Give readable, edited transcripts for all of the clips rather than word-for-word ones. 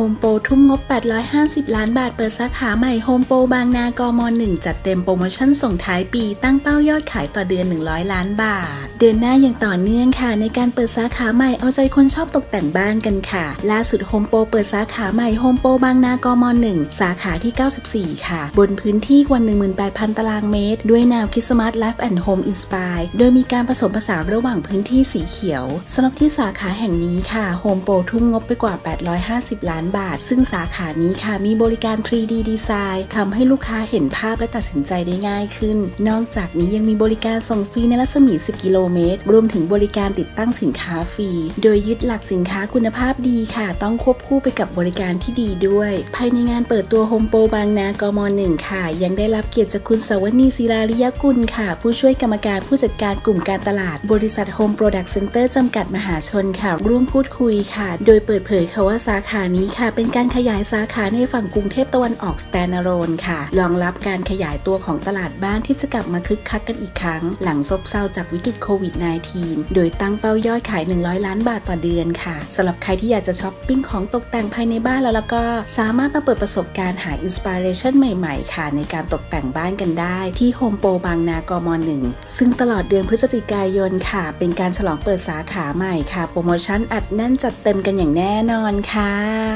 มโปรทุ่มงบ850ล้านบาทเปิดสาขาใหม่โฮมโปรบางนากม.1 จัดเต็มโปรโมชั่นส่งท้ายปีตั้งเป้ายอดขายต่อเดือน100ล้านบาทเดือนหน้าอย่างต่อเนื่องค่ะในการเปิดสาขาใหม่เอาใจคนชอบตกแต่งบ้านกันค่ะล่าสุดโฮมโปรเปิดสาขาใหม่โฮมโปรบางนากม.1 สาขาที่94ค่ะบนพื้นที่กว่า 18,000 ตารางเมตรด้วยแนวคิด Smart Life and Home Inspire โดยมีการผสมผสานระหว่างพื้นที่สีเขียวสำหรับที่สาขาแห่งนี้ค่ะโฮมโปรทุ่มงบไปกว่า850ล้านบาทซึ่งสาขานี้ค่ะมีบริการ 3D ดีไซน์ทำให้ลูกค้าเห็นภาพและตัดสินใจได้ง่ายขึ้นนอกจากนี้ยังมีบริการส่งฟรีในรัศมี10กิโลเมตรรวมถึงบริการติดตั้งสินค้าฟรีโดยยึดหลักสินค้าคุณภาพดีค่ะต้องควบคู่ไปกับบริการที่ดีด้วยภายในงานเปิดตัวโฮมโปรบางนากม.1 ค่ะยังได้รับเกียรติจากคุณสวนีศิลาริยกุลค่ะผู้ช่วยกรรมการผู้จัดการกลุ่มการตลาดบริษัท Home Product Center จำกัดมหาชนค่ะร่วมพูดคุยค่ะโดยเปิดเผยค่ะว่าสาขานี้ค่ะเป็นการขยายสาขาในฝั่งกรุงเทพตะวันออก standalone ค่ะรองรับการขยายตัวของตลาดบ้านที่จะกลับมาคึกคักกันอีกครั้งหลังซบเซาจากวิกฤตโควิด -19 โดยตั้งเป้ายอดขาย100ล้านบาทต่อเดือนค่ะสำหรับใครที่อยากจะช้อปปิ้งของตกแต่งภายในบ้านแล้วก็สามารถมาเปิดประสบการณ์หาอินสปิเรชันใหม่ๆค่ะในการตกแต่งบ้านกันได้ที่โฮมโปรบางนากม.1 ซึ่งตลอดเดือนพฤศจิกายนค่ะเป็นการฉลองเปิดสาขาใหม่ค่ะโปรโมชั่นอัดแน่นจัดเต็มกันอย่างแน่นอนค่ะ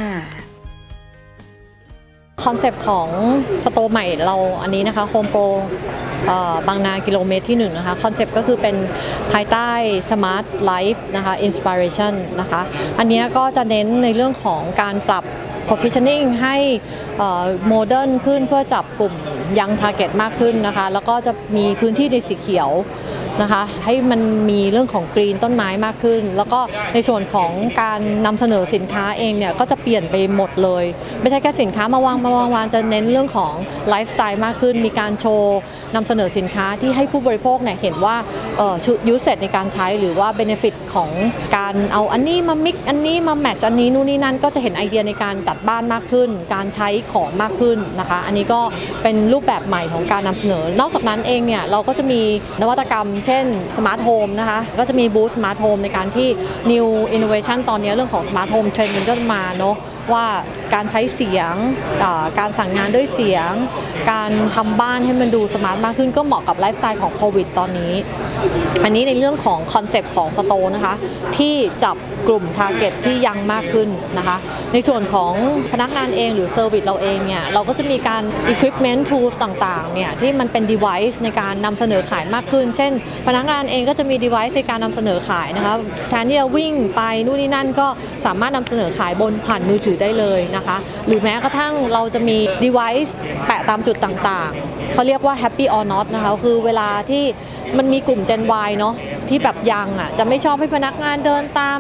คอนเซปต์ของสโตร์ใหม่เราอันนี้นะคะโฮมโปรบางนากิโลเมตรที่1นะคะคอนเซปต์ก็คือเป็นภายใต้ Smart Life นะคะ Inspiration นะคะอันนี้ก็จะเน้นในเรื่องของการปรับ positioning ให้โมเดิร์นขึ้นเพื่อจับกลุ่มยัง target มากขึ้นนะคะแล้วก็จะมีพื้นที่ในสีเขียวนะคะให้มันมีเรื่องของกรีนต้นไม้มากขึ้นแล้วก็ในส่วนของการนำเสนอสินค้าเองเนี่ยก็จะเปลี่ยนไปหมดเลยไม่ใช่แค่สินค้ามาวางจะเน้นเรื่องของไลฟ์สไตล์มากขึ้นมีการโชว์นำเสนอสินค้าที่ให้ผู้บริโภคเนี่ยเห็นว่ายูสเซจในการใช้หรือว่าเบเนฟิตของการเอาอันนี้มามิกอันนี้มาแมทช์อันนี้นู่นนี่นั่นก็จะเห็นไอเดียในการจัดบ้านมากขึ้นการใช้ของมากขึ้นนะคะอันนี้ก็เป็นรูปแบบใหม่ของการนำเสนอนอกจากนั้นเองเนี่ยเราก็จะมีนวัตกรรมเช่น Smart Home นะคะก็จะมีบูธ Smart Home ในการที่ New Innovation ตอนนี้เรื่องของ Smart Home Trend มันก็มาเนาะว่าการใช้เสียงการสั่งงานด้วยเสียงการทำบ้านให้มันดูสมาร์ทมากขึ้นก็เหมาะกับไลฟ์สไตล์ของโควิดตอนนี้อันนี้ในเรื่องของคอนเซปต์ของสโตร์นะคะที่จับกลุ่ม Target ที่ยังมากขึ้นนะคะในส่วนของพนักงานเองหรือเซอร์วิสเราเองเนี่ยเราก็จะมีการ Equipment Tools ต่างๆเนี่ยที่มันเป็น Device ในการนำเสนอขายมากขึ้นเช่นพนักงานเองก็จะมี Device ในการนำเสนอขายนะคะแทนที่จะวิ่งไปนู่นนี่นั่นก็สามารถนำเสนอขายบนผ่านมือถือได้เลยนะคะหรือแม้กระทั่งเราจะมี device แปะตามจุดต่างๆเขาเรียกว่า happy or not นะคะคือเวลาที่มันมีกลุ่ม Gen Y เนาะที่แบบยังจะไม่ชอบให้พนักงานเดินตาม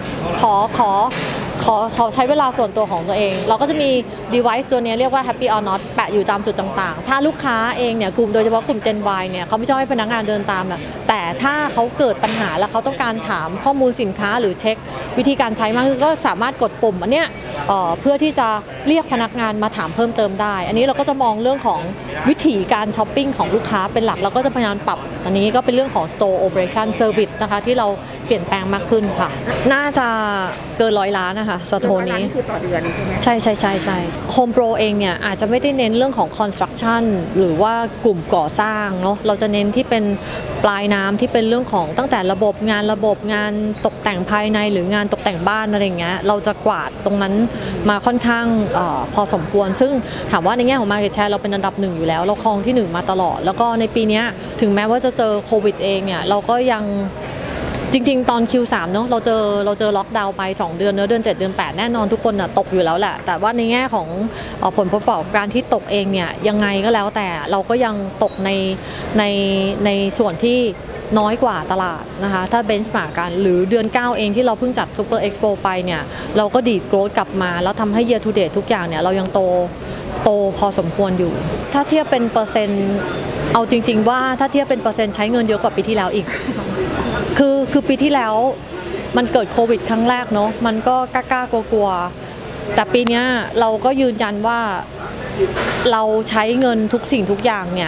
ขอใช้เวลาส่วนตัวของตัวเองเราก็จะมี device ตัวนี้เรียกว่า happy or not แปะอยู่ตามจุดต่างๆถ้าลูกค้าเองเนี่ยกลุ่มโดยเฉพาะกลุ่ม Gen Y เนี่ยเขาไม่ชอบให้พนักงานเดินตามแต่ถ้าเขาเกิดปัญหาแล้วเขาต้องการถามข้อมูลสินค้าหรือเช็ควิธีการใช้มากขึ้นก็สามารถกดปุ่มอันเนี้ยเพื่อที่จะเรียกพนักงานมาถามเพิ่มเติมได้อันนี้เราก็จะมองเรื่องของวิธีการช้อปปิ้งของลูกค้าเป็นหลักเราก็จะพยายามปรับอันนี้ก็เป็นเรื่องของ store operation service นะคะที่เราเปลี่ยนแปลงมากขึ้นค่ะน่าจะเกิน100ล้านนะคะสโตร์นี้คือต่อเดือนใช่ไหมใช่โฮมโปรเองเนี่ยอาจจะไม่ได้เน้นเรื่องของ construction หรือว่ากลุ่มก่อสร้างเนาะเราจะเน้นที่เป็นปลายน้ำที่เป็นเรื่องของตั้งแต่ระบบงานตกแต่งภายในหรืองานตกแต่งบ้านอะไรอย่างเงี้ยเราจะกวาดตรงนั้นมาค่อนข้างพอสมควรซึ่งถามว่าในแง่ของ market share เราเป็นอันดับ1อยู่แล้วเราครองที่1มาตลอดแล้วก็ในปีนี้ถึงแม้ว่าจะเจอโควิดเองเนี่ยเราก็ยังจริงๆตอน Q3 เนาะเราเจอล็อกดาวน์ไป2เดือนเดือน7เดือน8แน่นอนทุกคนตกอยู่แล้วแหละแต่ว่าในแง่ของผลประกอบการที่ตกเองเนี่ยยังไงก็แล้วแต่เราก็ยังตกในส่วนที่น้อยกว่าตลาดนะคะถ้าเบนช์มาร์กกันหรือเดือน9เองที่เราเพิ่งจัด Super Expo ไปเนี่ยเราก็ดีดโกรธกลับมาแล้วทำให้ Year to Date ทุกอย่างเนี่ยเรายังโตพอสมควรอยู่ถ้าเทียบเป็นเปอร์เซ็นต์เอาจริงๆว่าถ้าเทียบเป็นเปอร์เซ็นต์ใช้เงินเยอะกว่าปีที่แล้วอีกคือปีที่แล้วมันเกิดโควิดครั้งแรกเนาะมันก็กล้ากลัวแต่ปีนี้เราก็ยืนยันว่าเราใช้เงินทุกสิ่งทุกอย่างเนี่ย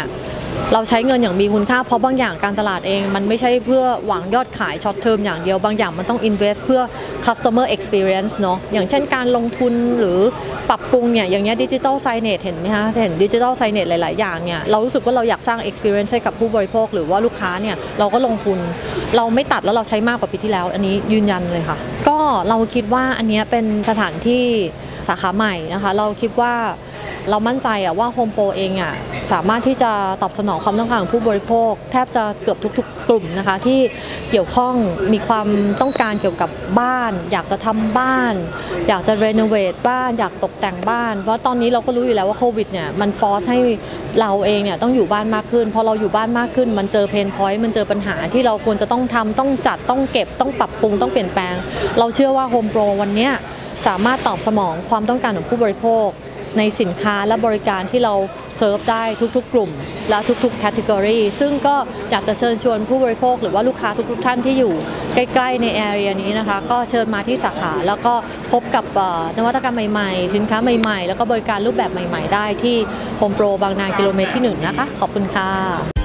เราใช้เงินอย่างมีคุณค่าเพราะบางอย่างการตลาดเองมันไม่ใช่เพื่อหวังยอดขายช็อตเทอมอย่างเดียวบางอย่างมันต้อง invest เพื่อ customer experience เนาะอย่างเช่นการลงทุนหรือปรับปรุงเนี่ยอย่างเงี้ยดิจิทัลไซเนตเห็นไหมคะเห็นดิจิทัลไซเนตหลายๆอย่างเนี่ยเรารู้สึกว่าเราอยากสร้าง experience ให้กับผู้บริโภคหรือว่าลูกค้าเนี่ยเราก็ลงทุนเราไม่ตัดแล้วเราใช้มากกว่าปีที่แล้วอันนี้ยืนยันเลยค่ะก็เราคิดว่าอันนี้เป็นสถานที่สาขาใหม่นะคะเราคิดว่าเรามั่นใจว่าโฮมโปรเองสามารถที่จะตอบสนองความต้องการของผู้บริโภคแทบจะเกือบทุกๆกลุ่มนะคะที่เกี่ยวข้องมีความต้องการเกี่ยวกับบ้านอยากจะทำบ้านอยากจะรีโนเวทบ้านอยากตกแต่งบ้านเพราะตอนนี้เราก็รู้อยู่แล้วว่าโควิดเนี่ยมันฟอร์สให้เราเองเนี่ยต้องอยู่บ้านมากขึ้นพอเราอยู่บ้านมากขึ้นมันเจอเพนพอยต์มันเจอปัญหาที่เราควรจะต้องทำต้องจัดต้องเก็บต้องปรับปรุงต้องเปลี่ยนแปลงเราเชื่อว่าโฮมโปรวันนี้สามารถตอบสนองความต้องการของผู้บริโภคในสินค้าและบริการที่เราเซิร์ฟได้ทุกๆกลุ่มและทุกๆแคตตากรีซึ่งก็อยากจะเชิญชวนผู้บริโภคหรือว่าลูกค้าทุกๆท่านที่อยู่ใกล้ๆในแอเรียนี้นะคะก็เชิญมาที่สาขาแล้วก็พบกับนวัตกรรมใหม่ๆสินค้าใหม่ๆแล้วก็บริการรูปแบบใหม่ๆได้ที่โฮมโปรบางนากิโลเมตรที่1นะคะขอบคุณค่ะ